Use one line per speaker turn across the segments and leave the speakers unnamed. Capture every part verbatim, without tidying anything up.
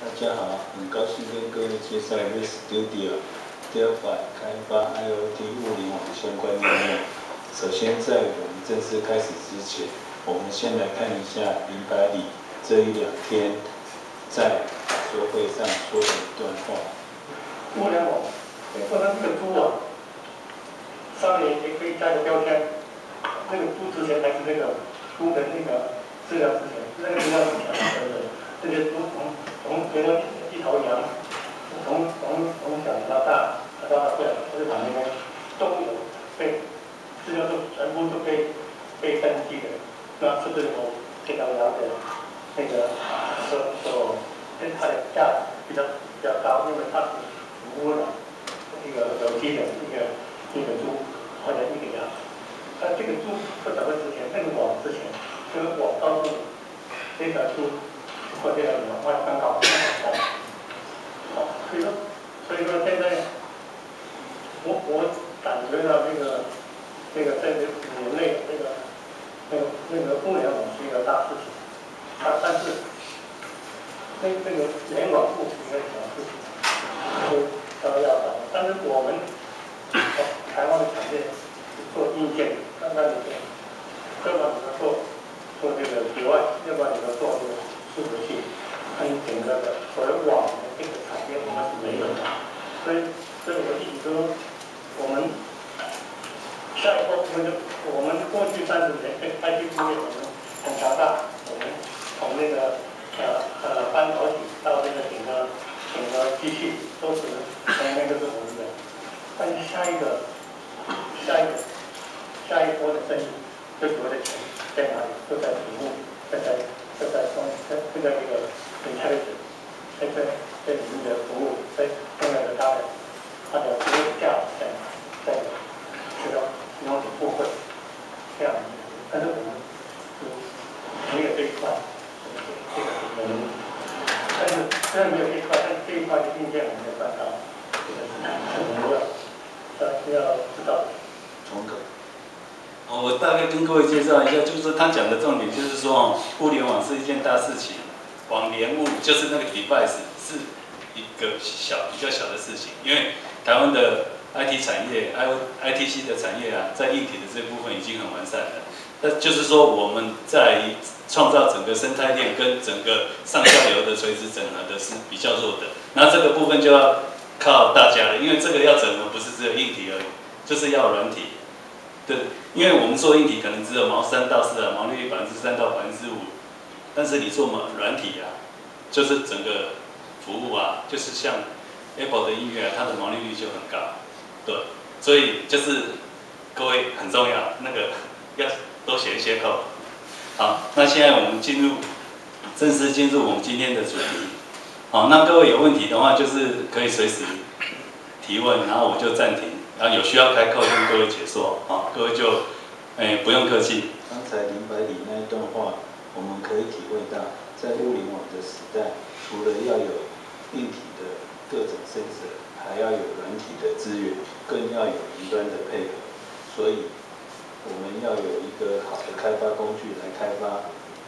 大家好，很高兴跟各位介绍 ResStudio Delphi 开发 I O T 物联网相关应用。首先，在我们正式开始之前，我们先来看一下林百里这一两天在说会上说的一段话。
物联网，你说它这个猪啊，上面也可以加个标签，那个猪之前还是那个猪的那个资料之前，那个资料是强的，这些猪从从比如说一头羊，从从从小到大，到大不了，它就把那个动物被资料都全部都被被登记的，那是不是有这条羊的那个所所跟它的价值比较比较高，因为它是服务了一个有机的一个一个猪或者一个羊，那这个猪不怎么值钱，那个网值钱，这个网告诉你这条猪或这条羊我刚好好，好，所以说所以说现在我我感觉到这个这个在这人类这个那个那个互联网是一个大事情，但但是那那个联网不是一个小事情，是都要搞。但是我们台湾的产业是做硬件，刚刚你讲，要不然你要做做这个以外，要不然你要做这个伺服器，跟整个的所谓网的这个产业我们是没有的。所以所以我一直说，我们下一步我们就我们过去三十年跟 I T 工业我们很强大，我们从那个呃呃半导体到这个整个整个机器都是从那个是我们的。但是下一个下一个下一波的生意最多的钱在哪里？就在服务，就在就在光在就在这个 intelligence， 在在在里面的服务，在现在的它的它的服务价值在哪？在这个使用者部分这样，但是我们是没有这一块，这个我们，但是虽然没有这一块，但是这一块的硬件我们也办到，这个是我们要要要知道的。
从可。
我大概跟各位介绍一下，就是他讲的重点就是说，互联网是一件大事情，网联物就是那个 device 是一个小比较小的事情，因为台湾的 I T 产业 I O I T C 的产业啊，在硬体的这部分已经很完善了。那就是说，我们在创造整个生态链跟整个上下游的垂直整合的是比较弱的。那这个部分就要靠大家了，因为这个要整合不是只有硬体而已，就是要软体。对，因为我们做硬体可能只有毛三到四啊，毛利率百分之三到百分之五，但是你做嘛软体啊，就是整个服务啊，就是像 Apple 的音乐啊，它的毛利率就很高。对，所以就是各位很重要，那个要多写一些扣。好，那现在我们进入正式进入我们今天的主题。好，那各位有问题的话，就是可以随时提问，然后我就暂停，然后有需要开扣跟各位解说。好，各位就哎不用客气。
刚才林百里那一段话，我们可以体会到，在物联网的时代，除了要有硬体的各种 sensor， 还要有软体的资源，更要有云端的配合。所以，我们要有一个好的开发工具来开发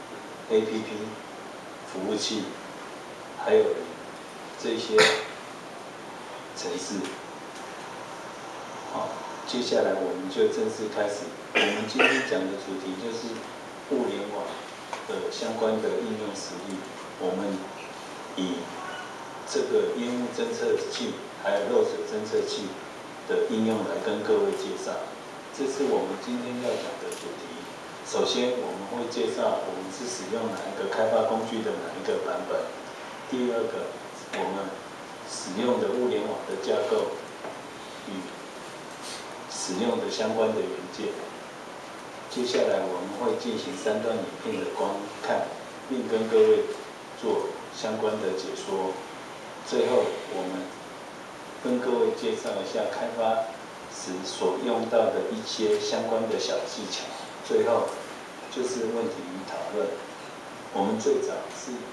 A P P、服务器，还有这些程式。好，接下来我们就正式开始。我们今天讲的主题就是物联网的相关的应用实例。我们以这个烟雾侦测器还有漏水侦测器的应用来跟各位介绍。这是我们今天要讲的主题。首先，我们会介绍我们是使用哪一个开发工具的哪一个版本。第二个，我们使用的物联网的架构与使用的相关的元件。接下来我们会进行三段影片的观看，并跟各位做相关的解说。最后，我们跟各位介绍一下开发时所用到的一些相关的小技巧。最后就是问题与讨论。我们最早是以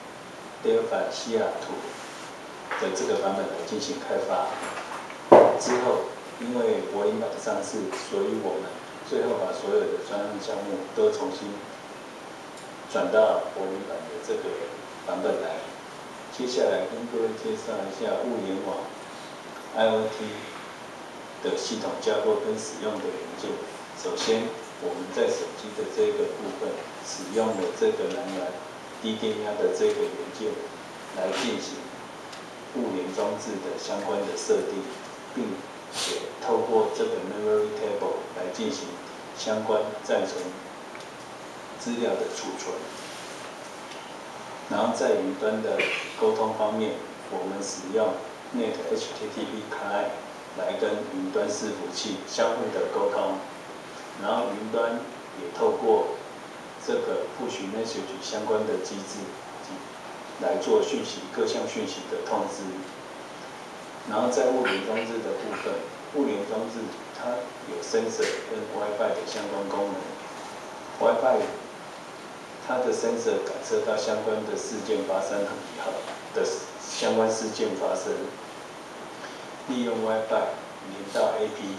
Delphi 西雅图的这个版本来进行开发，之后因为博音版上市，所以我们最后把所有的专案项目都重新转到博音版的这个版本来进接下来跟各位介绍一下物联网 I O T 的系统架构跟使用的元件。首先，我们在手机的这个部分使用了这个蓝牙低电压的这个元件来进行物联装置的相关的设定，并且透过这个 memory table 来进行相关暂存资料的储存。然后在云端的沟通方面，我们使用 Net H T T P Client 来跟云端伺服器相互的沟通，然后云端也透过这个 push message 相关的机制来做讯息各项讯息的通知。然后在物联装置的部分，物联装置它有 sensor 跟 WiFi 的相关功能。WiFi 它的 sensor 感测到相关的事件发生以后的相关事件发生，利用 WiFi 连到 A P，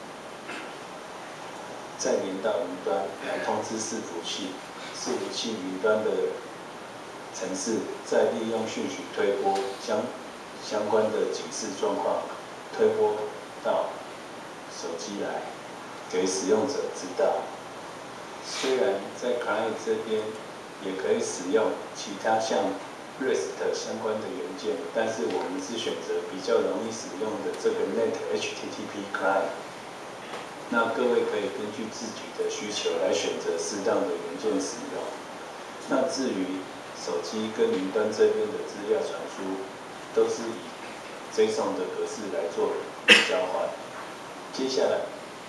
再连到云端来通知伺服器，伺服器云端的程式再利用讯息推播将相关的警示状况推播到手机来，给使用者知道。虽然在 Client 这边也可以使用其他像 REST 相关的元件，但是我们是选择比较容易使用的这个 Net H T T P Client。那各位可以根据自己的需求来选择适当的元件使用。那至于手机跟云端这边的资料传输，都是以 JSON 的格式来做交换。接下来，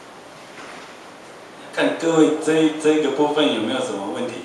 看各位这这个部分有没有什么问题？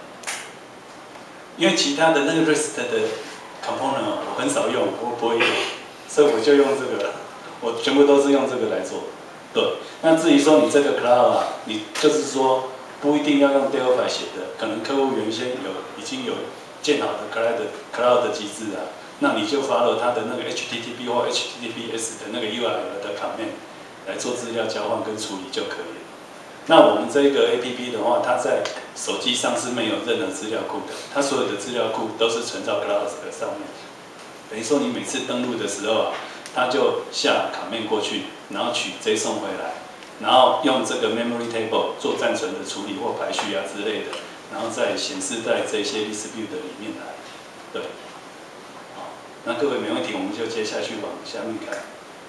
因为其他的那个 REST 的 component 我很少用，我不会用，所以我就用这个，我全部都是用这个来做。对，那至于说你这个 cloud 啊，你就是说不一定要用 Delphi 写的，可能客户原先有已经有建好的 cloud cloud 的机制啊，那你就 follow 它的那个 H T T P 或 H T T P S 的那个 U R L 的 command 来做资料交换跟处理就可以了。那我们这个 A P P 的话，它在手机上是没有任何资料库的，它所有的资料库都是存到 cloud 的上面。等于说你每次登录的时候啊，它就下卡面过去，然后取 JSON 回来，然后用这个 memory table 做暂存的处理或排序啊之类的，然后再显示在这些 dispute 里面来。对，好，那各位没问题，我们就接下去往下面看。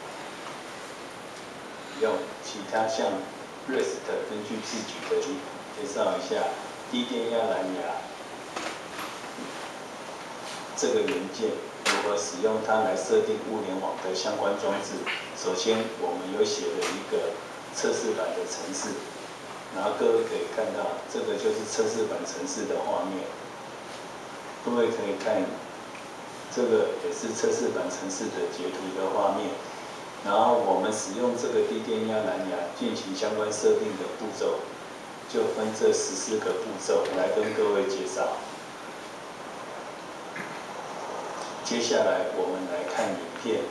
用其他像 REST 根据自己的介绍一下低电压蓝牙这个元件如何使用它来设定物联网的相关装置。首先，我们有写了一个测试版的程式，然后各位可以看到，这个就是测试版程式的画面。各位可以看，这个也是测试版程式的截图的画面。然后我们使用这个低电压蓝牙进行相关设定的步骤，就分这十四个步骤来跟各位介绍。接下来我们来看影片，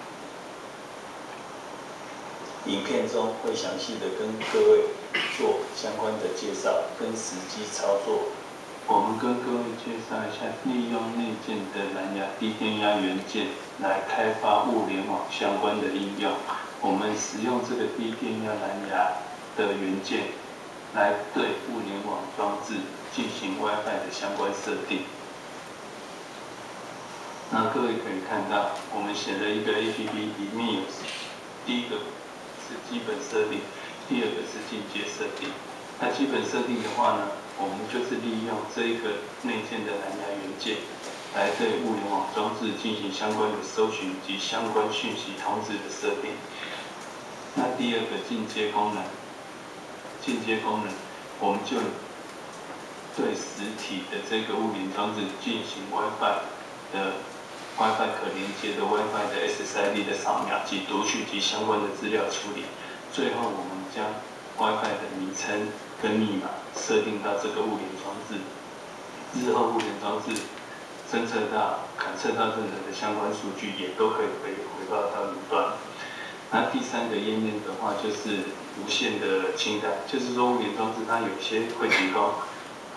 影片中会详细的跟各位做相关的介绍跟实际操作。我们跟各位介绍一下利用内建的蓝牙低电压元件来开发物联网相关的应用。我们使用这个低电压蓝牙的元件来对物联网装置进行 WiFi 的相关设定。那各位可以看到，我们写了一个 A P P， 里面有第一个是基本设定，第二个是进阶设定。那基本设定的话呢，我们就是利用这一个内建的蓝牙元件，来对物联网装置进行相关的搜寻及相关讯息通知的设定。那第二个进阶功能，进阶功能，我们就对实体的这个物联装置进行 WiFi 的 WiFi 可连接的 WiFi 的 S S I D 的扫描及读取及相关的资料处理。最后，我们将 WiFi 的名称跟密码设定到这个物联装置，日后物联装置侦测到、感测到任何的相关数据，也都可以回回报到云端。那第三个页面的话，就是无线的清单，就是说物联装置它有些会提供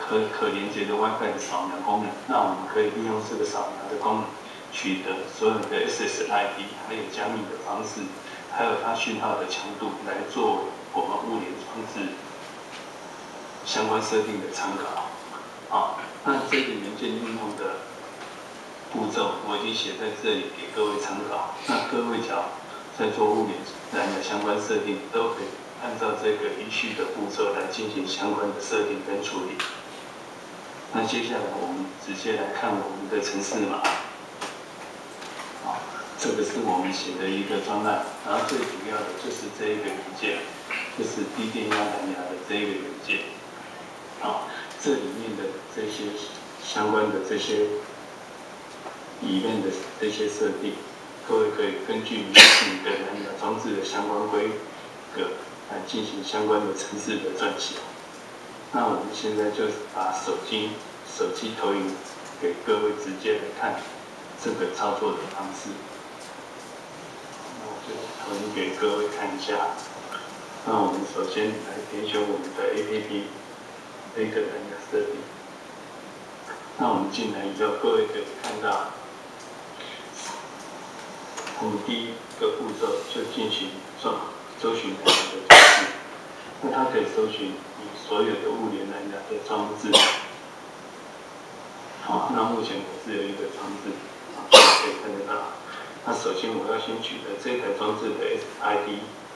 可可连接的 WiFi 的扫描功能，那我们可以利用这个扫描的功能，取得所有的 S S I D， 还有加密的方式，还有它讯号的强度，来做我们物联装置相关设定的参考。好，那这个元件应用的步骤我已经写在这里给各位参考。那各位只要在做物联蓝牙相关设定，都可以按照这个依序的步骤来进行相关的设定跟处理。那接下来我们直接来看我们的程式码。好，这个是我们写的一个专案，然后最主要的就是这一个元件，就是低电压蓝牙的这一个元件。好，这里面的这些相关的这些里面的这些设定，各位可以根据你的蓝牙装置的相关规格来进行相关的程式的撰写。那我们现在就把手机手机投影给各位直接来看这个操作的方式。那我就投影给各位看一下。那我们首先来点选我们的 A P P 这个蓝牙设定。那我们进来以后，各位可以看到，我们第一个步骤就进行搜搜寻蓝牙的装置。那它可以搜寻你所有的物联蓝牙的装置。好，那目前我是有一个装置，可以看得到。那首先我要先取得这台装置的 S I D。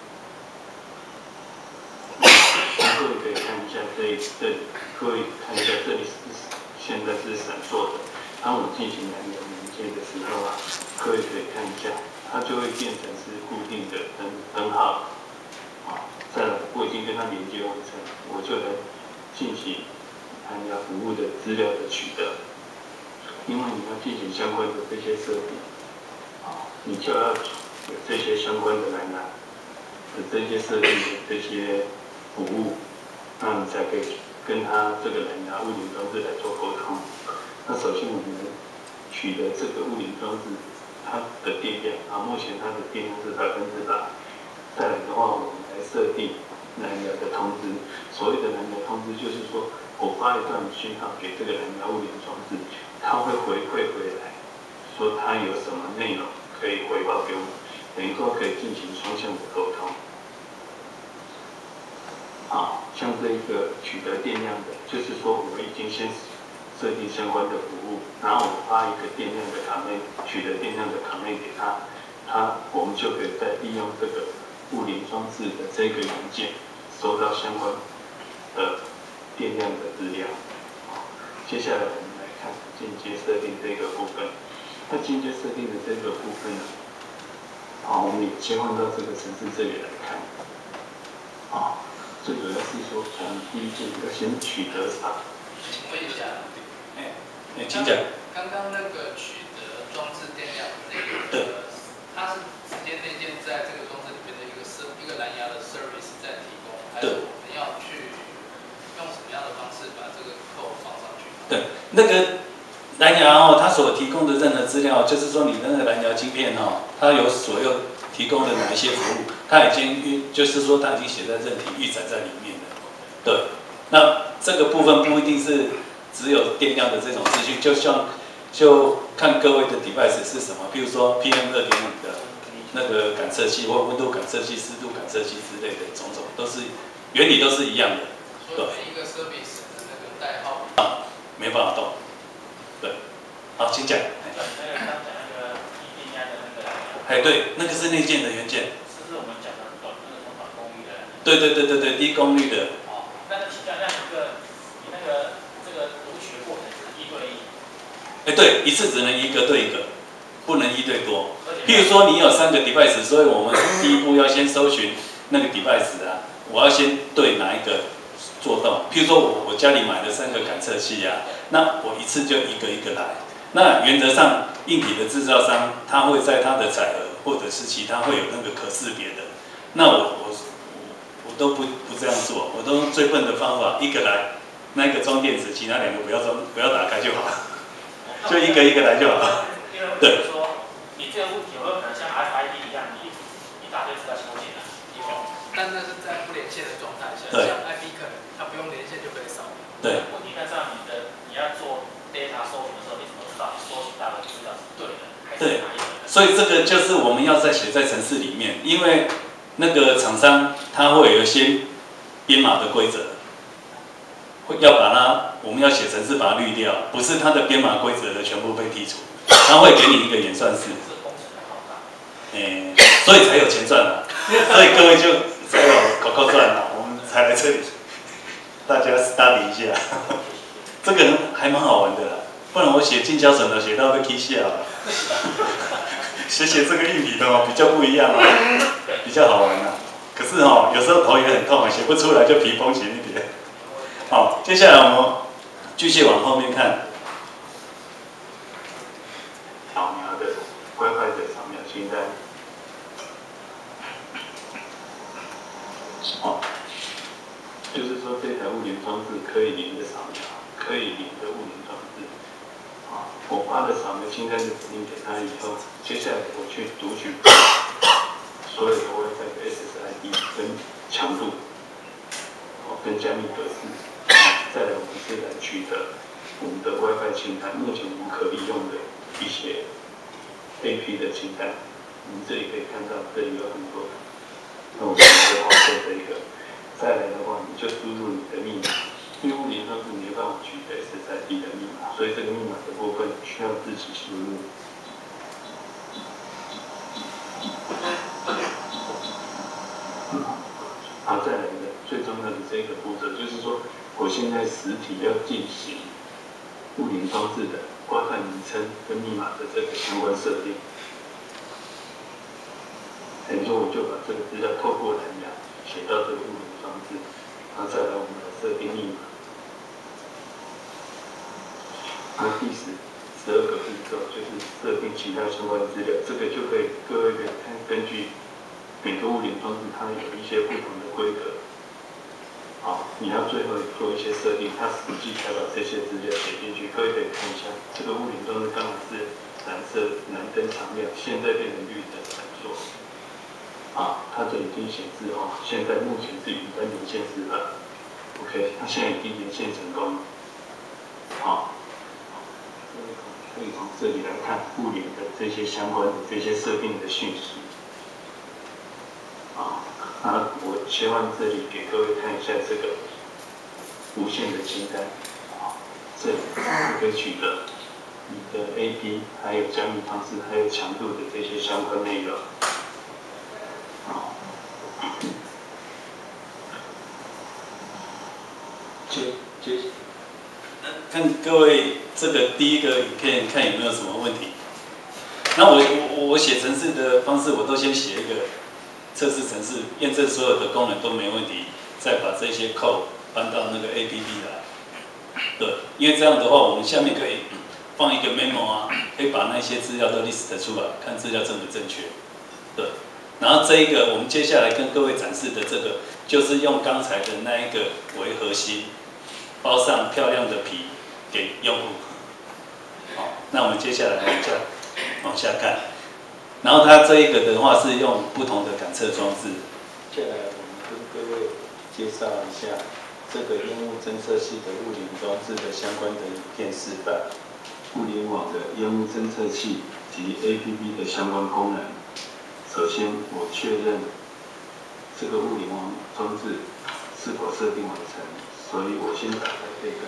各位可以看一下这里，这里，各位看一下这里是现在是闪烁的。当我进行蓝牙连接的时候啊，各位可以看一下，它就会变成是固定的灯灯号。好，再来，我已经跟它连接完成，我就来进行蓝牙服务的资料的取得。因为你要进行相关的这些设定，啊，你就要有这些相关的蓝牙的这些设定的这些服务，那你才可以跟它这个蓝牙物联装置来做沟通。那首先我们取得这个物联装置它的电量，啊，目前它的电量是百分之百。再来的话，我们来设定蓝牙的通知。所谓的蓝牙通知，就是说我发一段讯号给这个蓝牙物联装置，它会回馈回来，说它有什么内容可以回报给我们，等于说可以进行双向的沟通。好，像这个取得电量的，就是说我已经先设定相关的服务，然后我发一个电量的command，取得电量的command给它，它我们就可以再利用这个物联装置的这个元件，收到相关的电量的资料。接下来我们来看进阶设定这个部分。那进阶设定的这个部分呢，好，我们也切换到这个程式这里来看。好，最主要是说，我们第一件要先取得啥？
请问一下，
哎，哎，请讲。
刚刚那个取得装置电量那个，
对，
它是直接内建在这个装置里面的一个设一个蓝牙的 service 在提供，还是我们要去用什么样的方式把这个 code 放上去？
对，那个蓝牙哦，它所提供的任何资料，就是说你的那个蓝牙晶片哦，它有所有提供的哪一些服务，它已经就是说它已经写在韧体预载在里面了。对，那这个部分不一定是只有电量的这种资讯，就像就看各位的 device 是什么，比如说 P M 二点五 的那个感测器或温度感测器、湿度感测器之类的种种，都是原理都是一样的。
所以每一个 service 的那个代号
啊，没办法动。对，好，请讲。
那个刚讲那个低电压的那个，
哎，对，那个是内建的元件。
是不是我们讲的短那个短功率的？
对对对对对，低功率的。
哦，那个请教那一个，你那个这个读取的过程是一对一。
哎，对，一次只能一个对一个，不能一对多。譬如说你有三个 device， 所以我们第一步要先搜寻那个 device 啊，我要先对哪一个做动。譬如说我我家里买了三个感测器啊，那我一次就一个一个来。那原则上，硬体的制造商他会在他的载荷或者是其他会有那个可识别的。那我我我都不不这样做，我都用最笨的方法，一个来，那个装电池，其他两个不要装，不要打开就好，就一个一个来就好。对。
说你这个问题有没有可能像 F I D 一样，你一打就知道修剪了？
但那是在不连线的状态下，像 I P 可能它不用连线就可以扫。
对。
问题在这样，
对，所以这个就是我们要在写在程式里面，因为那个厂商他会有一些编码的规则，会要把它，我们要写程式把它滤掉，不是它的编码规则的全部被剔除，他会给你一个演算式，哎，所以才有钱赚了，所以各位就才有口口赚了，我们才来这里，大家 study 一下，这个还蛮好玩的啦。不然我写进销存的写到被踢下了，写写这个硬体的哦比较不一样哦，比较好玩啊。可是哦有时候头也很痛啊，写不出来就皮绷紧一点。好，接下来我们继续往后面看。
扫描的 WiFi 的扫描清单。哦，就是说这台物联装置可以连着扫描，可以连着物联装置。我发的扫描清单的指令给他以后，接下来我去读取所有的 WiFi 的 S S I D 跟强度，哦，跟加密格式，再来我们是来取得我们的 WiFi 清单，目前我们可利用的一些 A P 的清单。我们这里可以看到，这里有很多，那我们就划过这一个。再来的话，你就输入你的密码。因为物联装置没办法取得 S S I D 的密码，所以这个密码的部分需要自己输入。好，再来一个最重要的这个步骤，就是说，我现在实体要进行物联装置的 WiFi 名称跟密码的这个相关设定。等于说，我就把这个资料透过蓝牙写到这个物联装置，然后再来我们来设定密码。那第十、十二个步骤就是设定其他相关资料，这个就可以各位可以看根据每个物联装置它有一些不同的规格。好，你要最后做一些设定，它实际才把这些资料写进去。各位可以看一下，这个物联装置刚才是蓝色蓝灯常亮，现在变成绿灯闪烁。啊，它这里已经显示哦，现在目前是云端连线示范。OK， 它现在已经连线成功了。好。可以从这里来看物联的这些相关的这些设定的讯息。啊，那我切换这里给各位看一下这个无线的清单。啊，这里可以取得你的 A P 还有加密方式还有强度的这些相关内容。啊，
接接。看各位这个第一个影片，看有没有什么问题。那我我我写程式的方式，我都先写一个测试程式，验证所有的功能都没问题，再把这些 code 搬到那个 A P P 来。对，因为这样的话，我们下面可以放一个 memo 啊，可以把那些资料都 list 出来，看资料正不正确。对，然后这一个我们接下来跟各位展示的这个，就是用刚才的那一个为核心。包上漂亮的皮给用户，好，那我们接下来往下往下看，然后它这一个的话是用不同的感测装置。
接下来我们跟各位介绍一下这个烟雾侦测器的物联装置的相关的影片示范，物联网的烟雾侦测器及 A P P 的相关功能。首先，我确认这个物联网装置是否设定完成。所以我先打开这个，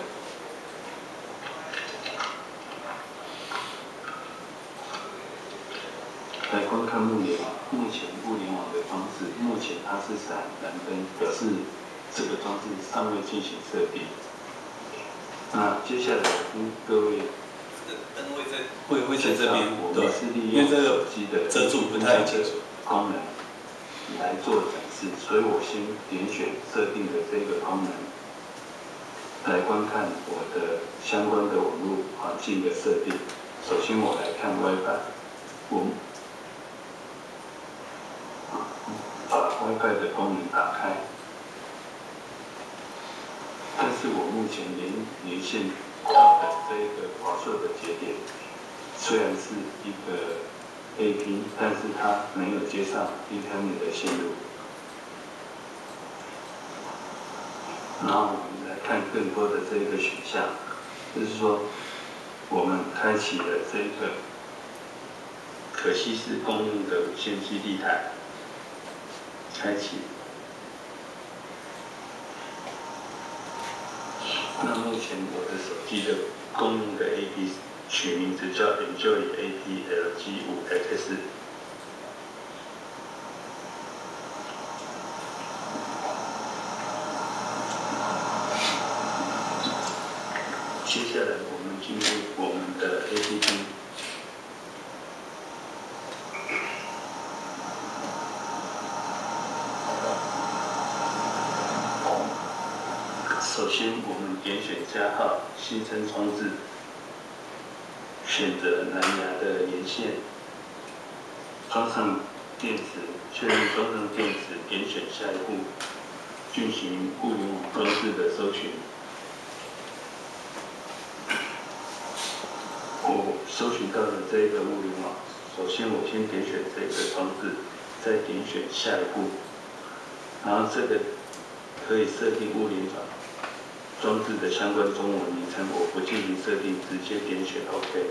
来观看物联网。目前物联网的装置，目前它是闪蓝灯，表示这个装置尚未进行设定。那接下来跟各位，
这个灯会在会会在这边，
我们是利
用
手机的
遮住不太清楚
功能来做展示，所以我先点选设定的这个功能。来观看我的相关的网络环境的设定。首先我来看 WiFi， 我把 WiFi 的功能打开，但是我目前连连线到的这个华硕的节点，虽然是一个 A P， 但是它没有接上 Ethernet 的线路。然后我们来看更多的这个选项，就是说，我们开启了这个可稀释公用的无线基地台开启。那目前我的手机的公用的 A P 取名字叫 Enjoy A P L G 五 X。接下来我们进入我们的 A P P。首先，我们点选加号，新增装置，选择蓝牙的连线，装上电池，确认装上电池，点选下一步，进行物联网装置的搜寻。我搜寻到了这个物联网，首先我先点选这个装置，再点选下一步，然后这个可以设定物联网装置的相关中文名称，我不进行设定，直接点选 OK。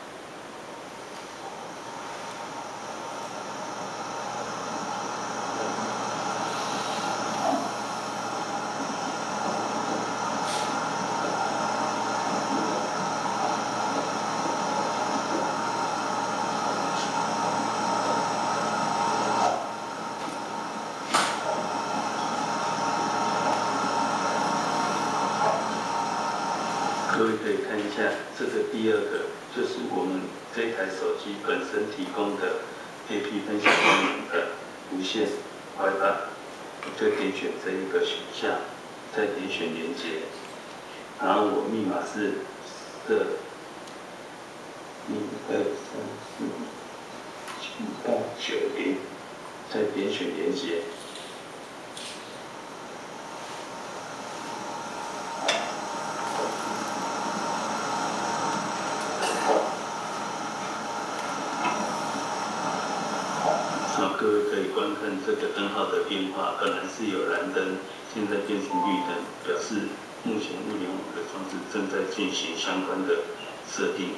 各位可以看一下，这个第二个就是我们这台手机本身提供的 A P 分享功能的无线 WiFi， 就点选这一个选项，再点选连接，然后我密码是设一二三四七八九零，再点选连接。各位可以观看这个灯号的变化，本来是有蓝灯，现在变成绿灯，表示目前物联网的装置正在进行相关的设定。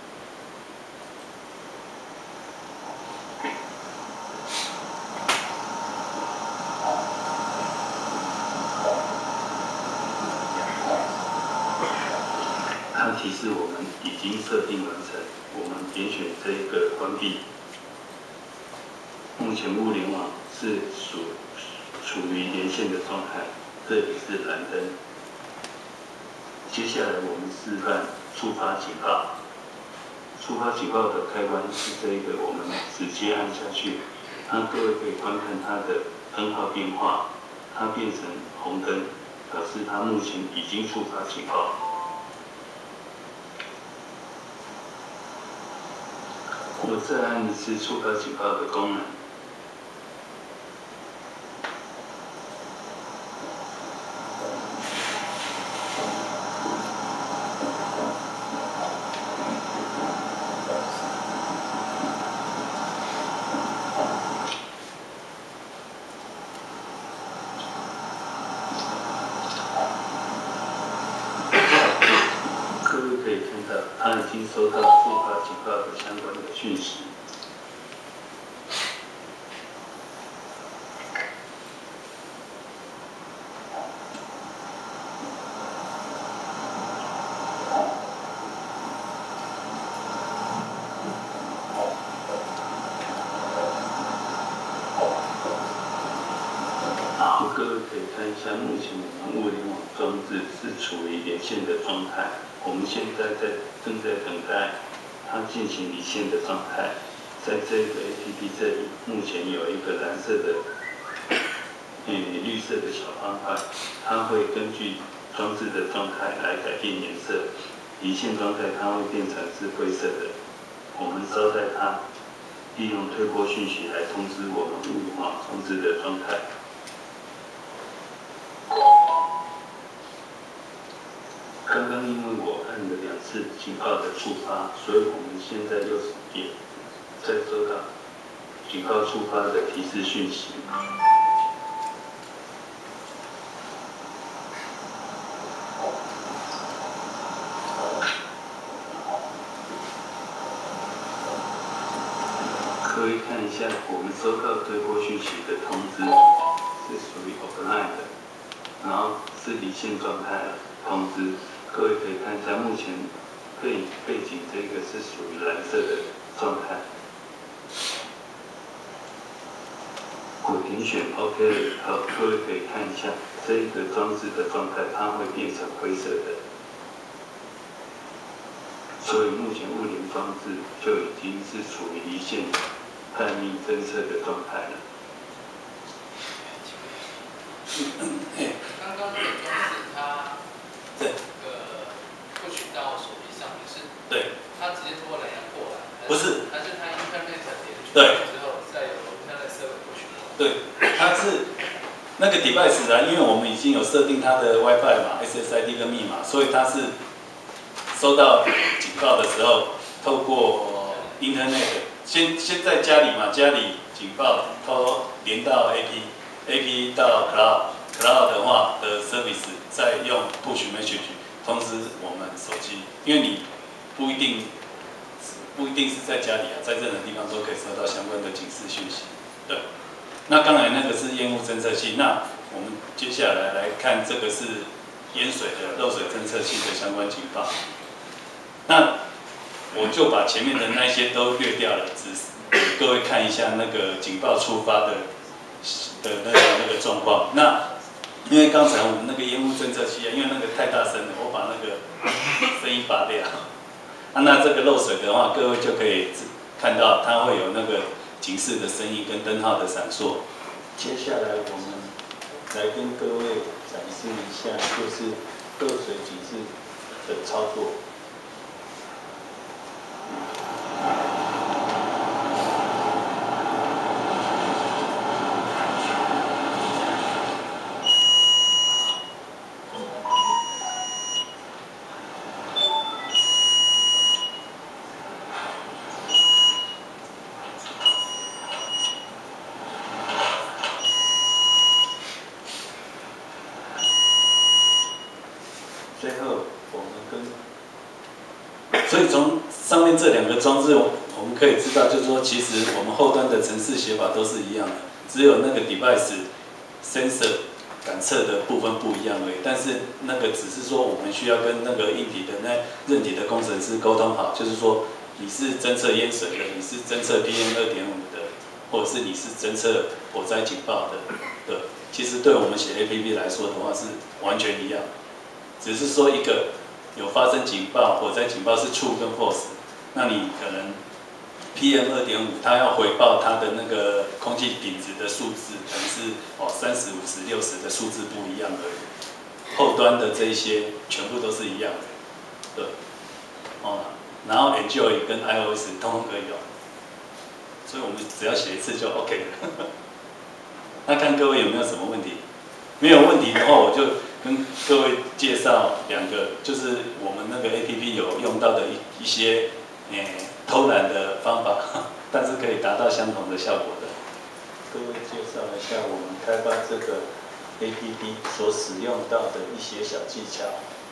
它提示我们已经设定完成，我们点选这个关闭。目前物联网是属处于连线的状态，这里是蓝灯。接下来我们示范触发警告。触发警告的开关是这一个，我们直接按下去，那各位可以观看它的灯号变化，它变成红灯，表示它目前已经触发警告。我再按一次触发警告的功能。可以看到，他已经收到触发警告的相关的讯息。好，各位可以看一下，目前我们物联网装置是处于连线的状态。我们现在在正在等待它进行离线的状态，在这个 A P P 这里，目前有一个蓝色的、嗯绿色的小方块，它会根据装置的状态来改变颜色。离线状态它会变成是灰色的，我们稍待它，利用推播讯息来通知我们物联网装置的状态。刚刚因为我按了两次警报的触发，所以我们现在又也再收到警报触发的提示讯息。
各位看一下，我们收到推播讯息的通知是属于 offline 的，然后是离线状态的通知。各位可以看一下，目前背背景这个是属于蓝色的状态。我点选 OK 好，各位可以看一下这个装置的状态，它会变成灰色的。所以目前物联装置就已经是处于离线探秘侦测的状态了。
刚刚那个装置它这个不取到手机上面是，
对，
它直接通过蓝牙过来，
不是，
还是它 Internet 连接
对
之后再有 Internet 设备过去？
对，它是那个 device 啊，因为我们已经有设定它的 WiFi 嘛 ，S S I D 跟密码，所以它是收到警告的时候，透过 Internet， 先先在家里嘛，家里警报，偷连到 A P，A P 到 Cloud，Cloud 的话的 service 再用 push message 通知我们手机，因为你不一定不一定是在家里啊，在任何地方都可以收到相关的警示讯息。对，那当然那个是烟雾侦测器，那我们接下来来看这个是淹水的漏水侦测器的相关警报。那我就把前面的那些都略掉了，只给各位看一下那个警报出发的的那个那个状况。那因为刚才我们那个烟雾侦测器啊，因为那个太大声了，我把那个声音拔掉。啊，那这个漏水的话，各位就可以看到它会有那个警示的声音跟灯号的闪烁。
接下来我们来跟各位展示一下，就是漏水警示的操作。最后，我们跟，
所以从上面这两个装置，我们可以知道，就是说，其实我们后端的程式写法都是一样的，只有那个 device sensor 感测的部分不一样而已。但是那个只是说，我们需要跟那个硬体的那韧体的工程师沟通好，就是说，你是侦测淹水的，你是侦测 P M 二点五的，或者是你是侦测火灾警报的，对，其实对我们写 A P P 来说的话是完全一样。只是说一个有发生警报，火灾警报是 true 跟 false， 那你可能 P M 二点五 它要回报它的那个空气品质的数字，可能是哦三十、五十、六十的数字不一样而已。后端的这一些全部都是一样的，对，哦，然后 Enjoy 跟 iOS 通通可以用，所以我们只要写一次就 OK 了。那看各位有没有什么问题？没有问题的话，我就跟各位介绍两个，就是我们那个 A P P 有用到的一一些诶、欸、偷懒的方法，但是可以达到相同的效果的。
各位介绍一下我们开发这个 A P P 所使用到的一些小技巧，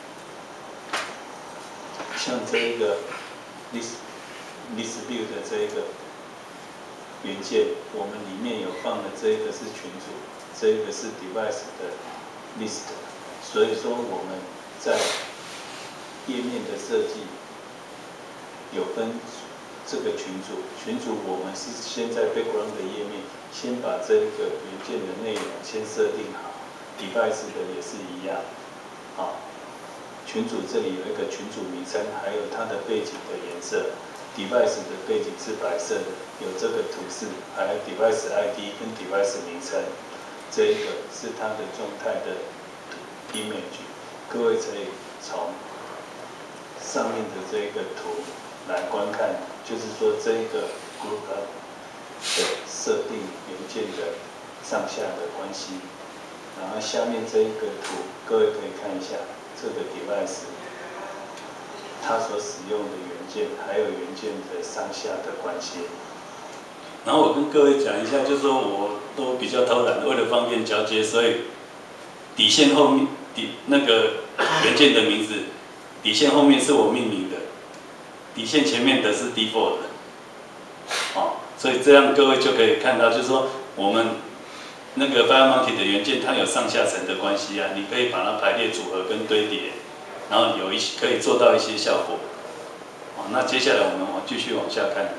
像这一个 list list view 的这一个元件，我们里面有放的这一个是群组，这一个是 device 的 list， 所以说我们在页面的设计有分这个群组，群组我们是先在 background 的页面先把这个元件的内容先设定好 ，device 的也是一样，好，群组这里有一个群组名称，还有它的背景的颜色。device 的背景是白色的，有这个图示，还有 device I D 跟 device 名称，这一个是它的状态的 image， 各位可以从上面的这一个图来观看，就是说这一个 group 的设定元件的上下的关系，然后下面这一个图，各位可以看一下这个 device 它所使用的元件，还有元件的上下的关系。
然后我跟各位讲一下，就是说我都比较偷懒，为了方便交接，所以底线后面底那个元件的名字，底线后面是我命名的，底线前面的是 default 的。哦， 所以这样各位就可以看到，就是说我们那个 FireMonkey 的元件它有上下层的关系啊，你可以把它排列组合跟堆叠，然后有一些可以做到一些效果。好，那接下来我们往继续往下看。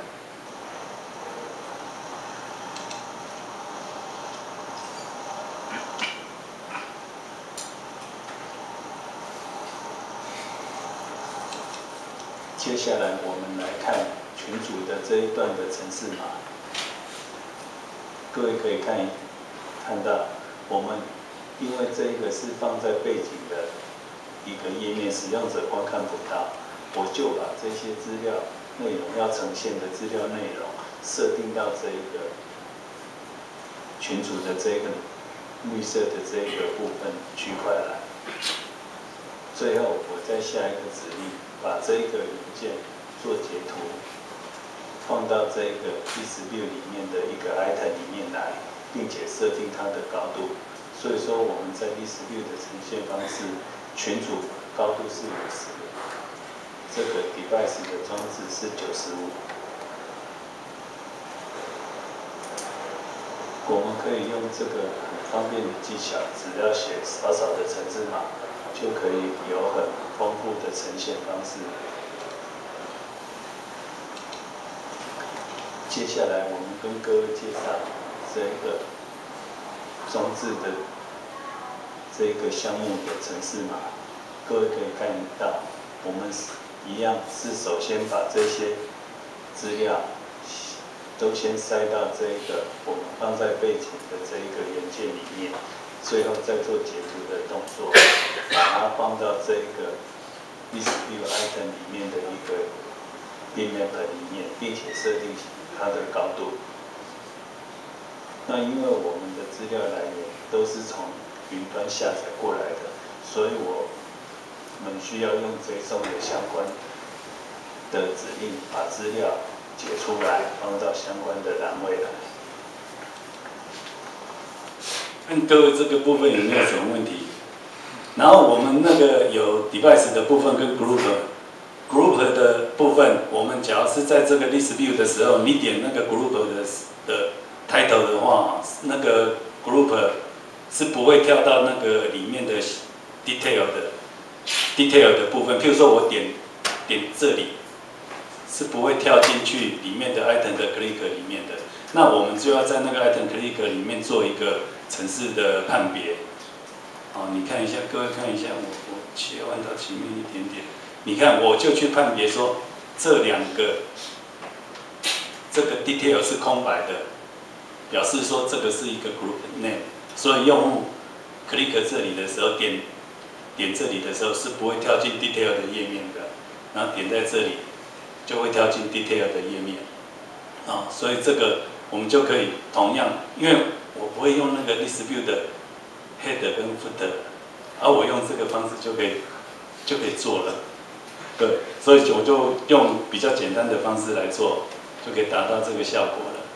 接下来我们来看群组的这一段的程式码。各位可以看看到，我们因为这个是放在背景的一个页面，使用者观看不到，我就把这些资料内容要呈现的资料内容设定到这一个群组的这个绿色的这个部分区块来。最后，我再下一个指令，把这个元件做截图，放到这个 dispute 里面的一个 item 里面来，并且设定它的高度。所以说，我们在 dispute 的呈现方式，群组高度是五十，这个 device 的装置是九十五。我们可以用这个很方便的技巧，只要写少少的程式码，就可以有很丰富的呈现方式。接下来我们跟各位介绍这个装置的这个项目的程式码。各位可以看到，我们一样是首先把这些资料都先塞到这个我们放在背景的这一个元件里面，最后再做截图的动作，把它放到这个 dispute item 里面的一个 bitmap 里面，并且设定它的高度。那因为我们的资料来源都是从云端下载过来的，所以我们需要用JSON的相关的指令，把资料解出来，放到相关的栏位来。
问各位这个部分有没有什么问题？然后我们那个有 device 的部分跟 group。group 的部分，我们假如是在这个 list view 的时候，你点那个 group 的的 title 的话，那个 group 是不会跳到那个里面的 detail 的 detail 的部分。譬如说我点点这里，是不会跳进去里面的 item 的 click 里面的。那我们就要在那个 item click 里面做一个程式的判别。好，你看一下，各位看一下，我我切换到前面一点点。你看，我就去判别说这两个这个 detail 是空白的，表示说这个是一个 group name， 所以用户 click 这里的时候，点点这里的时候是不会跳进 detail 的页面的，然后点在这里就会跳进 detail 的页面，啊，所以这个我们就可以同样，因为我不会用那个 dispute 的 head 跟 footer， 而我用这个方式就可以就可以做了。对，所以我就用比较简单的方式来做，就可以达到这个效果了。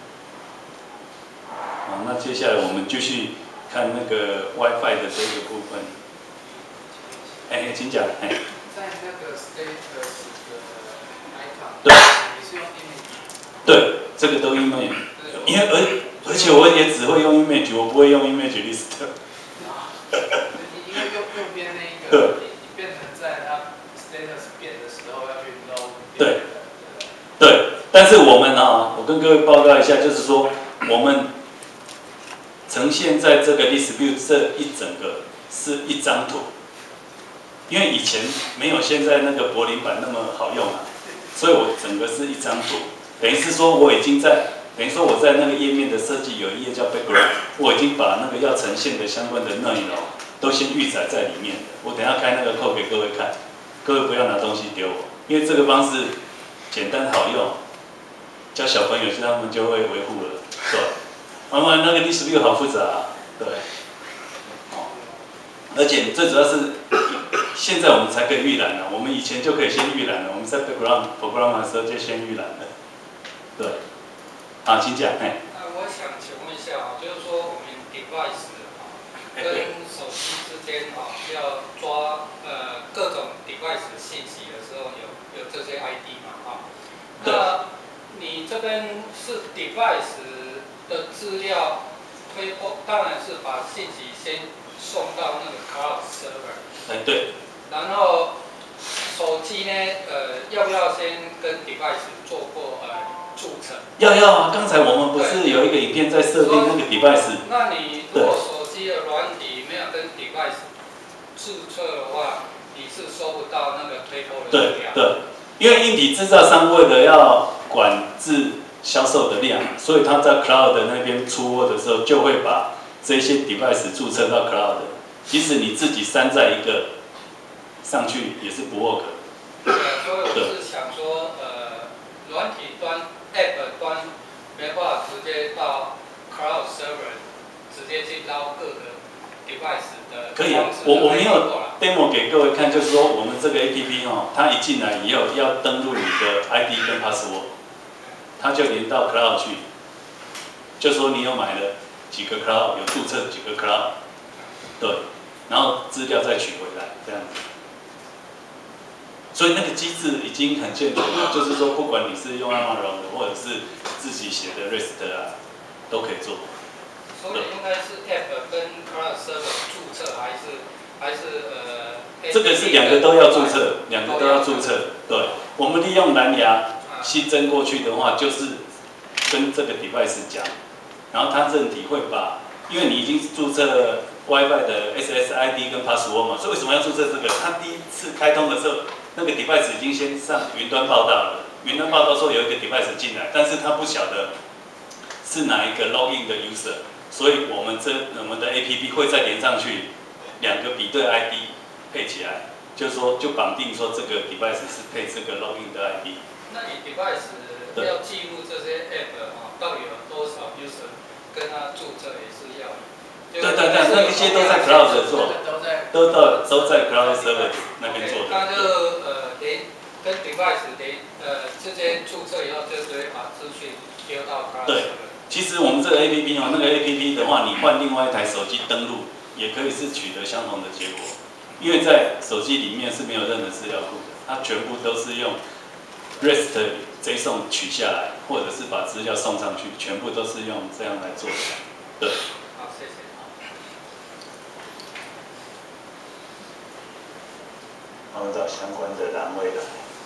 好，那接下来我们继续看那个 WiFi 的这个部分。哎，请讲。哎。
在那个 status 的 icon，
对，
你是用 image？
对，这个都 image， 因为而而且我也只会用 image， 我不会用 image list。
因为右右边那个，你你变成在它 status 变的时候要去 load。
对，对，但是我们啊，我跟各位报告一下，就是说我们呈现在这个 dispute 这一整个是一张图，因为以前没有现在那个柏林版那么好用啊，所以我整个是一张图，等于是说我已经在，等于说我在那个页面的设计有一页叫 background， 我已经把那个要呈现的相关的内容都先预载在里面的。我等一下开那个 code 给各位看，各位不要拿东西丢我，因为这个方式简单好用，教小朋友他们就会维护了，对。慢慢那个 dispute 好复杂、啊，对。哦，而且最主要是现在我们才可以预览了，我们以前就可以先预览了，我们在 background program 的时候就先预览了，对。好，请讲，哎。
呃，我想请问一下啊，就是说我们 device 啊跟手机之间啊要抓呃各种 device 的信息的时候，有有这些 I D 嘛啊？那你这边是 device 的资料推播，当然是把信息先送到那个 cloud server。
哎，对。
然后手机呢，呃，要不要先跟 device 做过呃注册？
要要啊！刚才我们不是有一个影片在设定那个 device？
那你如果手机的软体没有跟 device 注册的话，你是收不到那个推播的资料。对对，
因为硬体制造商为了要管制销售的量，所以他在 cloud 那边出货的时候，就会把这些 device 注册到 cloud。即使你自己山寨一个上去，也是不 work。
呃，所以我是想说，呃，软体端 App 端没办法直接到 cloud server 直接去捞各个 device 的。
可以啊，我我没有 demo 给各位看，就是说我们这个 A P P 哦，它一进来以后要登录你的 I D 跟 password， 它就连到 cloud 去，就说你有买了几个 cloud， 有注册几个 cloud， 对，然后资料再取回来这样子。所以那个机制已经很健全了，就是说不管你是用 Amazon 的，或者是自己写的 REST 啊，都可以做。
所以应该是 App 跟 Cloud Server 注册，还是还是呃？
这个是两个都要注册，两个都要注册。对，我们利用蓝牙新增过去的话，就是跟这个 device 讲，然后它认体会把，因为你已经注册了 WiFi 的 S S I D 跟 password 嘛，所以为什么要注册这个？它第一次开通的时候，那个 device 已经先上云端报道了，云端报道说有一个 device 进来，但是它不晓得是哪一个 login 的 user， 所以我们这我们的 A P P 会再连上去，两个比对 I D 配起来，就是说就绑定说这个 device 是配这个 login 的 I D。
那你 device 要记录这些 app 啊，到底有多少 user 跟他注册也是要。
对对对，那一些都在 cloud 做，都到都在 cloud server 那边做的。
那就呃连跟 device 连呃之间注册以后，就直接把资讯丢到 cloud server。对，
其实我们这个 A P P 哦，那个 A P P 的话，你换另外一台手机登录，也可以是取得相同的结果，因为在手机里面是没有任何资料库的，它全部都是用 REST JSON 取下来，或者是把资料送上去，全部都是用这样来做的。对。
好，谢谢。
然后找相关的栏位来。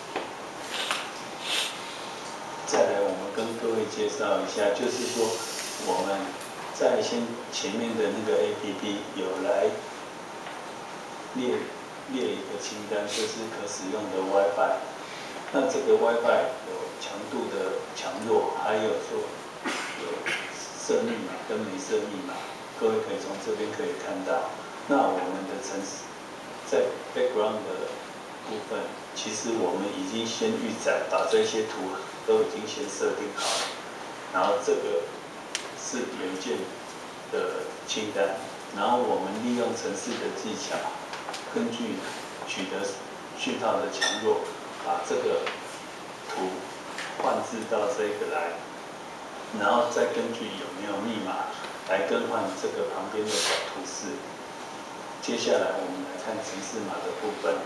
再来，我们跟各位介绍一下，就是说我们在先前面的那个 A P P 有来列列一个清单，就是可使用的 WiFi。那这个 WiFi 有强度的强弱，还有说有设密码跟没设密码，各位可以从这边可以看到。那我们的程式在 background 的部分，其实我们已经先预载，把这些图都已经先设定好了。然后这个是元件的清单，然后我们利用程式的技巧，根据取得讯号的强弱，把这个图换置到这个来，然后再根据有没有密码来更换这个旁边的小图示。接下来我们来看程式码的部分。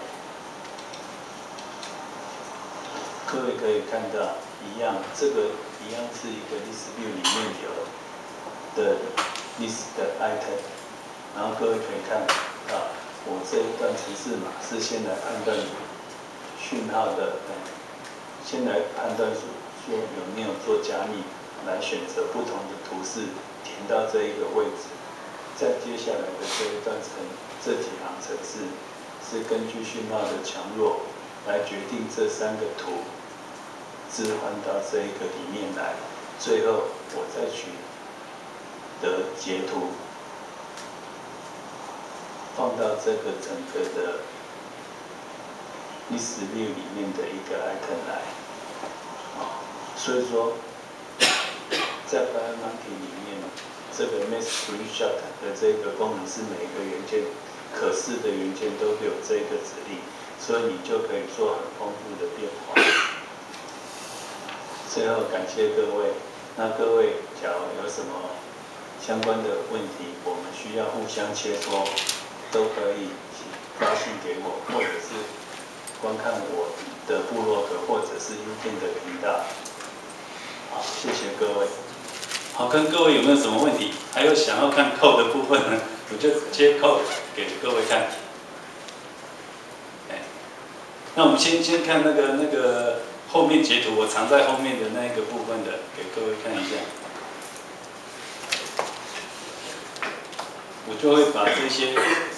各位可以看到，一样，这个一样是一个 list view 里面有的 list 的 item， 然后各位可以看到，我这一段程式码是先来判断讯号的，先来判断说说有没有做加密，来选择不同的图示填到这一个位置。再接下来的这一段程这几行程式是根据讯号的强弱来决定这三个图置换到这一个里面来，最后我再取得截图放到这个整个的 list view 里面的一个 icon 来。所以说，在 BioMonkey 里面，这个 Make Screenshot 的这个功能是每个元件可视的元件都有这个指令，所以你就可以做很丰富的变化。最后感谢各位，那各位假如有什么相关的问题，我们需要互相切磋，都可以发信给我，或者是观看我的部落格或者是 YouTube 的频道。
好，谢谢各位。好，跟各位有没有什么问题？还有想要看扣的部分呢，我就接扣给各位看。哎，那我们先先看那个那个后面截图，我藏在后面的那个部分的，给各位看一下。我就会把这些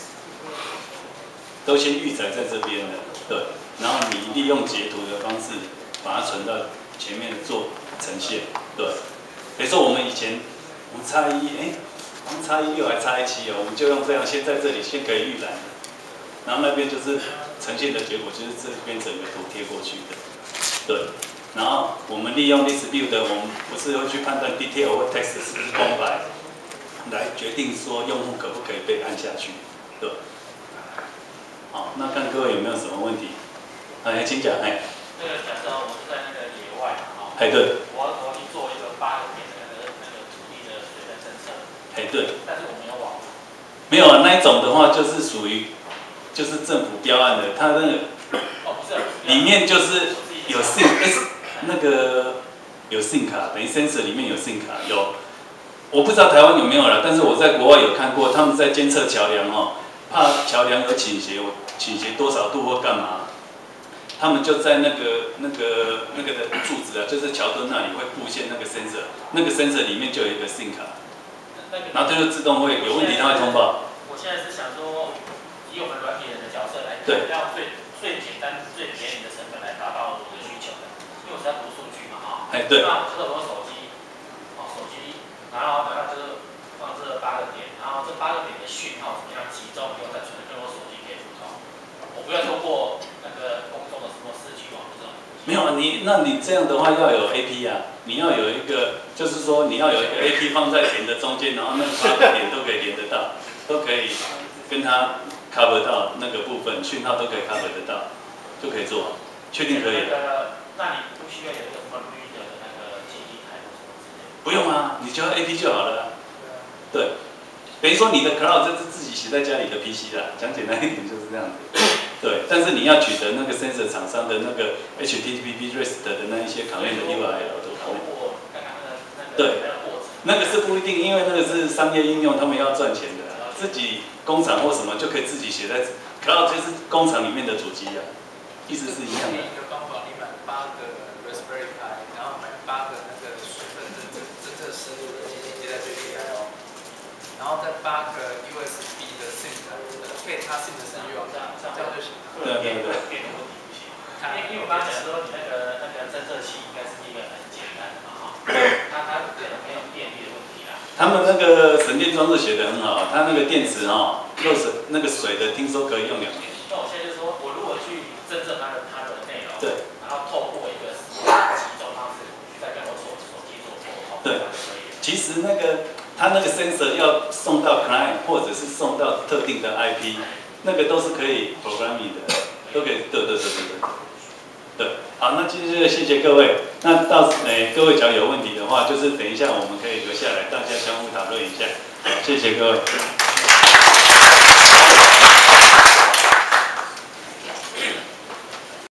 都先预载在这边的，对，然后你利用截图的方式把它存到前面做呈现，对。比如说我们以前我们叉一，哎，我们叉一六还叉一七哦，我们就用这样，先在这里先可以预览，然后那边就是呈现的结果，就是这边整个图贴过去的，对。然后我们利用 list view 的，我们不是会去判断 detail 或 text 是不是空白，来决定说用户可不可以被按下去，对。好，那看各位有没有什么问题？哎，请讲，哎。
那个假设我是在那个野外嘛，哈。
哎，对。
我我去做一个八个点的那个那个土地的水分侦测。
哎，对。
但是我没有网。
没有啊，那一种的话就是属于，就是政府标案的，它那个。
哦，不是。
里面就是有 SIM， 那个有 SIM 卡，等于 sensor 里面有 SIM 卡，有。我不知道台湾有没有啦，但是我在国外有看过，他们在监测桥梁哦，怕桥梁有倾斜，我倾斜多少度或干嘛，他们就在那个那个那个的柱子啊，就是桥墩那里会布线那个 sensor， 那个 sensor 里面就有一个 SIM 卡，然后它就自动会有问题，它会通报。
我现在是想说，以我们软体人的角色来，
对，
要最最简单、最便宜的成本来达到我的需求的，因为我是要读数据嘛，哈。
哎，对。
那这个我手机，哦，手机。然后把它就是放这八个点，然后这八个点的讯号怎么样集中以后再传跟我手机可以互通。我不要透过那个公众的什么四 G 网这种。
没有啊，你那你这样的话要有 A P 啊，你要有一个，就是说你要有一个 A P 放在点的中间，然后那八个点都可以连得到，都可以跟它 cover 到那个部分，讯号都可以 cover 得到，就可以做，确定可以。
那个，那你不需要有一个什么 reader 的那个记忆台或什么之类的。
不用啊，你就要 A P 就好了、啊。对，等于说你的 cloud 这是自己写在家里的 P C 啦，讲简单一点就是这样子。对，但是你要取得那个 sensor 厂商的那个 H T T P REST 的那一些 command 的 U R L 都可以。对，那个是不一定，因为那个是商业应用，他们要赚钱的，自己工厂或什么就可以自己写在 cloud 就是工厂里面的主机啊，意思是一样的。
一个方法，你买八个 Raspberry Pi， 然后买八个那个水分的这这这深度的接接接在最厉害哦，然后再八个 U S B 的 SIM 卡，可以插 SIM 的声优，这样这样就行了。
对对对。
因为我刚刚讲说你那个那个侦测器应该是一个很简单的嘛哈，它它可能没有电力的问题啦。
他们那个省电装置写得很好，它那个电池哈，漏水那个水的听说可以用两年。
那我现在就是说我如果去侦测它的它的内容，
对，
然后透过一个集中方式再跟我手手机做沟通，
对，其实那个它那个 sensor 要送到 client 或者是送到特定的 I P， 那个都是可以 programming 的，都可以，对对对对对。对，好，那继续谢谢各位。那到诶、欸，各位只要有问题的话，就是等一下我们可以留下来，大家相互讨论一下。好，谢谢各位。